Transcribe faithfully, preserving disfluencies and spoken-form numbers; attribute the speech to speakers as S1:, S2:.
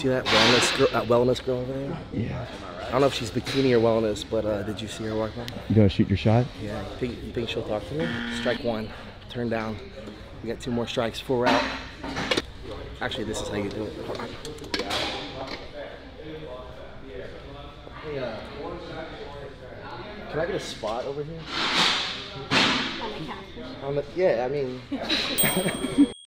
S1: see that wellness girl, that wellness girl over there?
S2: Yeah.
S1: I don't know if she's bikini or wellness, but uh, did you see her walk by?
S2: You gonna shoot your shot?
S1: Yeah. You think, you think she'll talk to me? Strike one. Turn down. We got two more strikes. Full route. Actually, this is how you do it. Hold on. Hey, uh, can I get a spot over here?
S3: On the couch.
S1: On the, yeah, I mean.